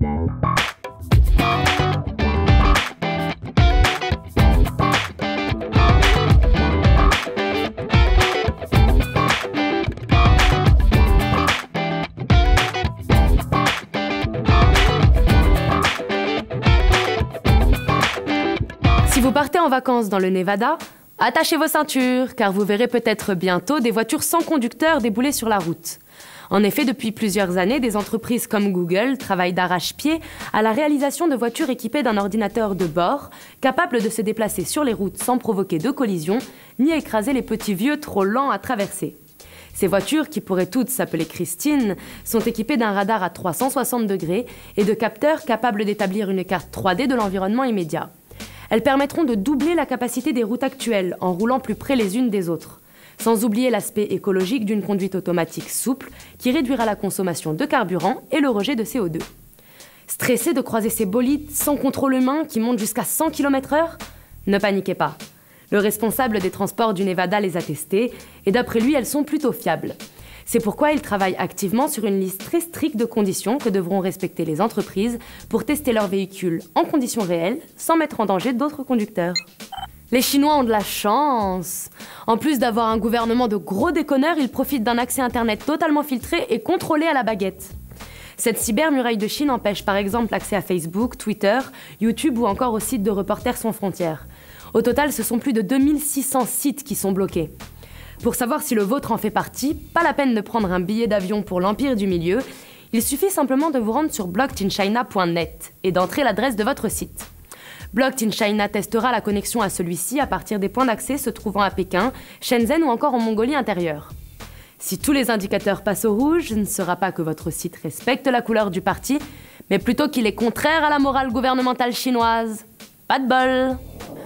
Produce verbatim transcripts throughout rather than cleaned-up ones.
Si vous partez en vacances dans le Nevada, attachez vos ceintures, car vous verrez peut-être bientôt des voitures sans conducteur débouler sur la route. En effet, depuis plusieurs années, des entreprises comme Google travaillent d'arrache-pied à la réalisation de voitures équipées d'un ordinateur de bord, capable de se déplacer sur les routes sans provoquer de collision, ni écraser les petits vieux trop lents à traverser. Ces voitures, qui pourraient toutes s'appeler Christine, sont équipées d'un radar à trois cent soixante degrés et de capteurs capables d'établir une carte trois D de l'environnement immédiat. Elles permettront de doubler la capacité des routes actuelles en roulant plus près les unes des autres, sans oublier l'aspect écologique d'une conduite automatique souple qui réduira la consommation de carburant et le rejet de C O deux. Stressé de croiser ces bolides sans contrôle humain qui montent jusqu'à cent kilomètres heure? Ne paniquez pas. Le responsable des transports du Nevada les a testées et d'après lui, elles sont plutôt fiables. C'est pourquoi il travaille activement sur une liste très stricte de conditions que devront respecter les entreprises pour tester leurs véhicules en conditions réelles, sans mettre en danger d'autres conducteurs. Les Chinois ont de la chance. En plus d'avoir un gouvernement de gros déconneurs, ils profitent d'un accès Internet totalement filtré et contrôlé à la baguette. Cette cybermuraille de Chine empêche par exemple l'accès à Facebook, Twitter, YouTube ou encore aux sites de Reporters sans frontières. Au total, ce sont plus de deux mille six cents sites qui sont bloqués. Pour savoir si le vôtre en fait partie, pas la peine de prendre un billet d'avion pour l'Empire du Milieu, il suffit simplement de vous rendre sur blocked in china point net et d'entrer l'adresse de votre site. Blocked in China testera la connexion à celui-ci à partir des points d'accès se trouvant à Pékin, Shenzhen ou encore en Mongolie intérieure. Si tous les indicateurs passent au rouge, ce ne sera pas que votre site respecte la couleur du parti, mais plutôt qu'il est contraire à la morale gouvernementale chinoise. Pas de bol!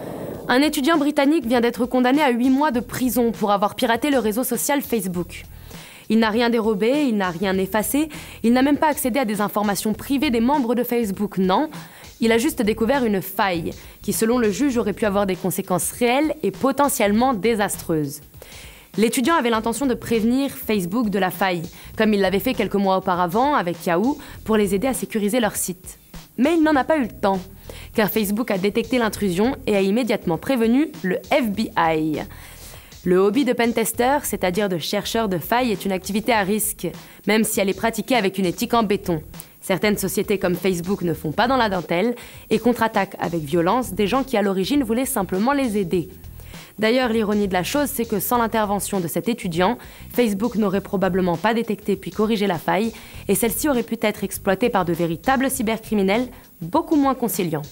Un étudiant britannique vient d'être condamné à huit mois de prison pour avoir piraté le réseau social Facebook. Il n'a rien dérobé, il n'a rien effacé, il n'a même pas accédé à des informations privées des membres de Facebook, non. Il a juste découvert une faille qui, selon le juge, aurait pu avoir des conséquences réelles et potentiellement désastreuses. L'étudiant avait l'intention de prévenir Facebook de la faille, comme il l'avait fait quelques mois auparavant avec Yahoo, pour les aider à sécuriser leur site. Mais il n'en a pas eu le temps, car Facebook a détecté l'intrusion et a immédiatement prévenu le F B I. Le hobby de pentester, c'est-à-dire de chercheur de failles, est une activité à risque, même si elle est pratiquée avec une éthique en béton. Certaines sociétés comme Facebook ne font pas dans la dentelle et contre-attaquent avec violence des gens qui à l'origine voulaient simplement les aider. D'ailleurs, l'ironie de la chose, c'est que sans l'intervention de cet étudiant, Facebook n'aurait probablement pas détecté puis corrigé la faille, et celle-ci aurait pu être exploitée par de véritables cybercriminels beaucoup moins conciliants.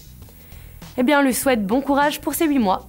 Eh bien, on lui souhaite bon courage pour ces huit mois.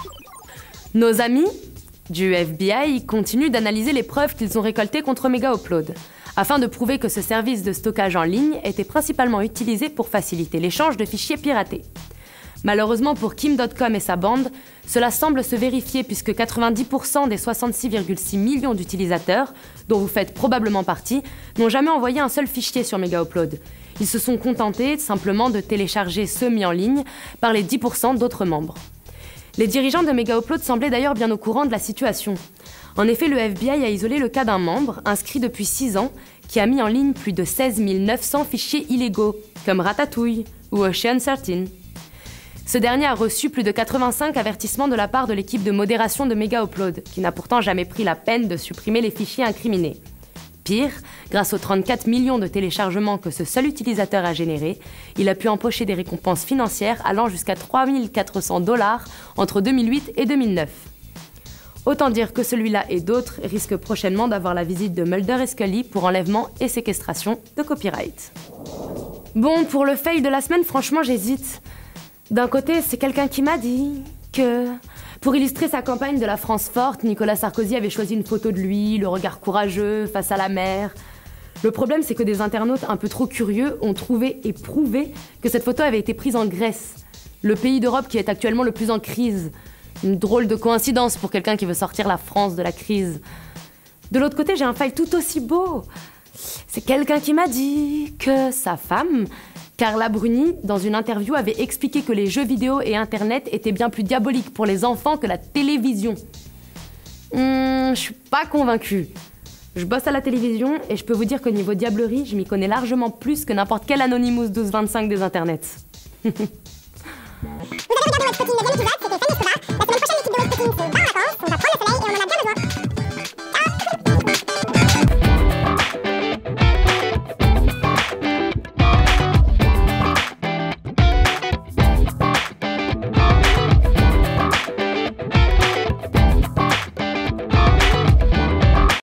Nos amis du F B I continuent d'analyser les preuves qu'ils ont récoltées contre Megaupload, afin de prouver que ce service de stockage en ligne était principalement utilisé pour faciliter l'échange de fichiers piratés. Malheureusement pour Kim point com et sa bande, cela semble se vérifier puisque quatre-vingt-dix pour cent des soixante-six virgule six millions d'utilisateurs, dont vous faites probablement partie, n'ont jamais envoyé un seul fichier sur Megaupload. Ils se sont contentés simplement de télécharger ceux mis en ligne par les dix pour cent d'autres membres. Les dirigeants de Megaupload semblaient d'ailleurs bien au courant de la situation. En effet, le F B I a isolé le cas d'un membre, inscrit depuis six ans, qui a mis en ligne plus de seize mille neuf cents fichiers illégaux, comme Ratatouille ou Ocean treize. Ce dernier a reçu plus de quatre-vingt-cinq avertissements de la part de l'équipe de modération de Megaupload, qui n'a pourtant jamais pris la peine de supprimer les fichiers incriminés. Pire, grâce aux trente-quatre millions de téléchargements que ce seul utilisateur a générés, il a pu empocher des récompenses financières allant jusqu'à trois mille quatre cents dollars entre deux mille huit et deux mille neuf. Autant dire que celui-là et d'autres risquent prochainement d'avoir la visite de Mulder et Scully pour enlèvement et séquestration de copyright. Bon, pour le fail de la semaine, franchement, j'hésite. D'un côté, c'est quelqu'un qui m'a dit que, pour illustrer sa campagne de la France forte, Nicolas Sarkozy avait choisi une photo de lui, le regard courageux, face à la mer. Le problème, c'est que des internautes un peu trop curieux ont trouvé et prouvé que cette photo avait été prise en Grèce, le pays d'Europe qui est actuellement le plus en crise. Une drôle de coïncidence pour quelqu'un qui veut sortir la France de la crise. De l'autre côté, j'ai un fail tout aussi beau. C'est quelqu'un qui m'a dit que sa femme, Carla Bruni, dans une interview, avait expliqué que les jeux vidéo et Internet étaient bien plus diaboliques pour les enfants que la télévision. Hmm, je suis pas convaincue. Je bosse à la télévision et je peux vous dire qu'au niveau diablerie, je m'y connais largement plus que n'importe quel Anonymous douze vingt-cinq des internets. Vous avez regardé Webspotting, le deuxième épisode, c'était Famous Cobra.